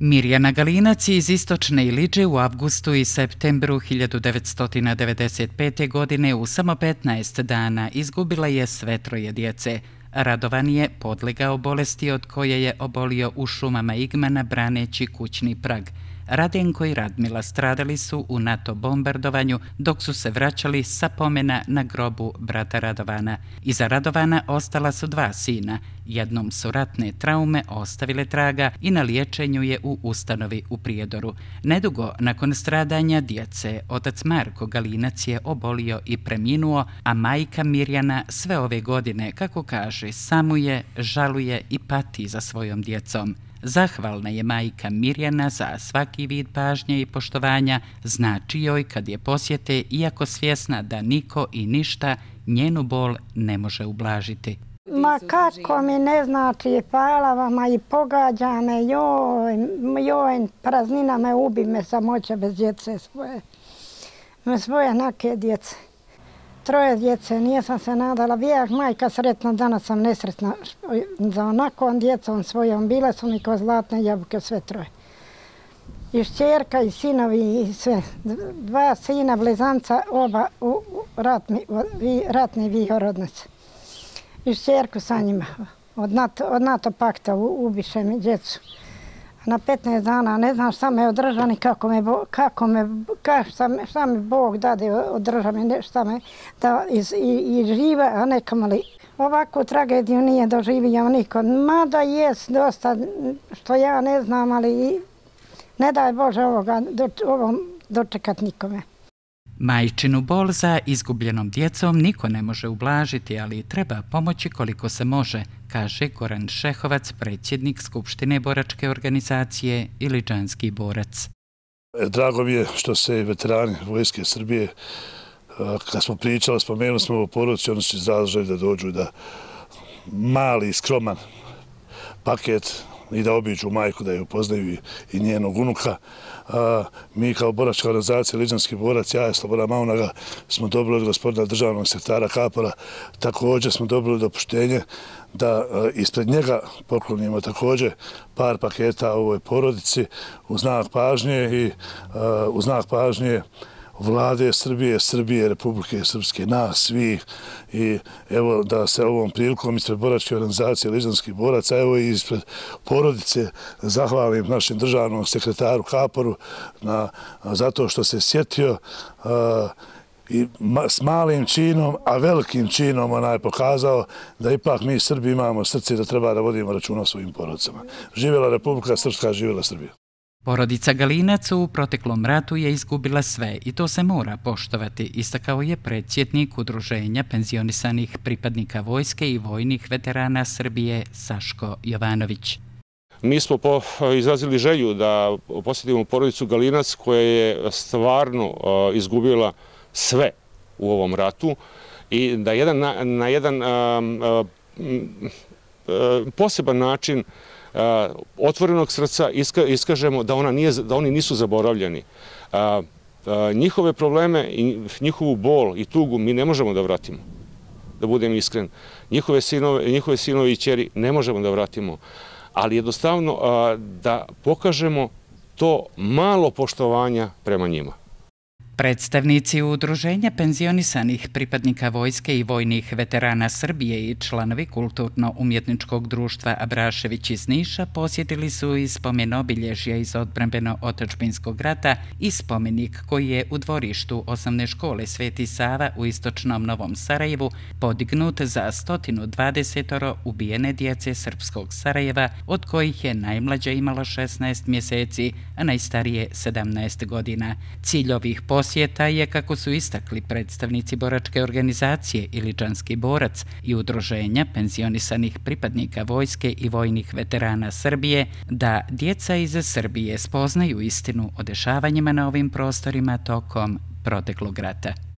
Mirjana Galinac iz istočne Iliđe u avgustu i septembru 1995. godine u samo 15 dana izgubila je sve troje djece. Radovan je podlegao bolesti od koje je obolio u šumama Igmana braneći kućni prag. Radenko i Radmila stradali su u NATO bombardovanju dok su se vraćali sa pomena na grobu brata Radovana. Iza Radovana ostala su dva sina. Jednom su ratne traume ostavile traga i na liječenju je u ustanovi u Prijedoru. Nedugo nakon stradanja djece, otac Marko Galinac je obolio i preminuo, a majka Mirjana sve ove godine, kako kaže, samuje, žaluje i pati za svojom djecom. Zahvalna je majka Mirjana za svaki vid pažnje i poštovanja, znači joj kad je posjete, iako svjesna da niko i ništa njenu bol ne može ublažiti. Ma kako mi ne znači, hvala vama i pogađa me, joj, praznina me ubi me samoća bez djece svoje nake djece. Troje djece, nisam se nadala, vijek majka sretna, danas sam nesretna za onakvom djecom svojom, bile su mi ko zlatne jabuke sve troje. I šćerka i sinovi i sve, dva sina blizanca, oba ratni vihorodnice. I šćerku sa njima, od NATO pakta ubiše mi djecu. Na 15 dana, ne znam šta me održa ni šta mi Bog dade održa me, šta me da i žive, a nekamo li. Ovakvu tragediju nije doživio niko, mada jest dosta što ja ne znam, ali ne daj Bože ovom dočekat nikome. Majčinu bol za izgubljenom djecom niko ne može ublažiti, ali treba pomoći koliko se može, kaže Goran Šehovac, predsjednik Skupštine boračke organizacije Iliđanski borac. Drago mi je što se veterani Vojske Srbije, kad smo pričali, spomenuli smo o porodici, oni su izrazili da dođu da mali, skroman paket i da obiđu majku, da je upoznaju i njenog unuka. Mi kao boračka organizacija Iliđanski borac, ja i Slobodan Maunaga, smo dobili od gospodina državnog sekretara Kapora, također smo dobili dopuštenje da ispred njega poklonimo također par paketa ovoj porodici u znak pažnje i u znak pažnje Vlade Srbije, Republike Srpske, nas svih, i evo da se ovom prilikom ispred boračke organizacije Iliđanskih boraca, evo i ispred porodice zahvalim našem državnom sekretaru Kaporu zato što se sjetio i s malim činom, a velikim činom onaj pokazao da ipak mi Srbi imamo srce da treba da vodimo računa o svojim porodicama. Živjela Republika Srpska, živjela Srbija. Porodica Galinac u proteklom ratu je izgubila sve i to se mora poštovati, istakao je predsjednik Udruženja penzionisanih pripadnika vojske i vojnih veterana Srbije Saško Jovanović. Mi smo izrazili želju da posjetimo porodicu Galinac koja je stvarno izgubila sve u ovom ratu i da na jedan poseban način otvorenog srca iskažemo da oni nisu zaboravljeni. Njihove probleme i njihovu bol i tugu mi ne možemo da vratimo, da budem iskren. Njihove sinove i ćeri ne možemo da vratimo, ali jednostavno da pokažemo to malo poštovanja prema njima. Predstavnici Udruženja penzionisanih pripadnika vojske i vojnih veterana Srbije i članovi Kulturno-umjetničkog društva Abrašević iz Niša posjetili su i spomen obilježja iz odbrambeno-otadžbinskog rata i spomenik koji je u dvorištu osnovne škole Sveti Sava u istočnom Novom Sarajevu podignut za 120 ubijene djece srpskog Sarajeva, od kojih je najmlađa imala 16 mjeseci, a najstarije 17 godina. Cilj ovih posjeta je, kako su istakli predstavnici boračke organizacije Iliđanski borac i Udruženja penzionisanih pripadnika vojske i vojnih veterana Srbije, da djeca iz Srbije spoznaju istinu o dešavanjima na ovim prostorima tokom proteklog rata.